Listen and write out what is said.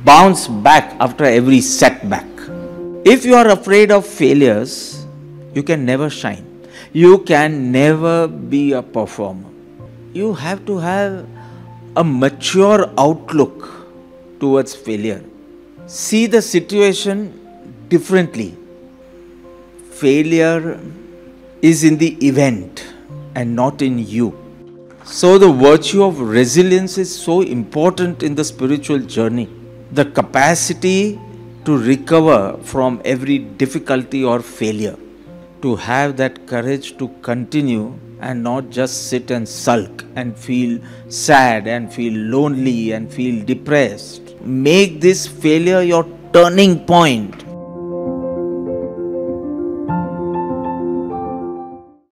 bounce back after every setback. If you are afraid of failures, you can never shine. You can never be a performer. You have to have a mature outlook towards failure. See the situation differently. Failure is in the event and not in you. So the virtue of resilience is so important in the spiritual journey. The capacity to recover from every difficulty or failure. To have that courage to continue and not just sit and sulk and feel sad and feel lonely and feel depressed. Make this failure your turning point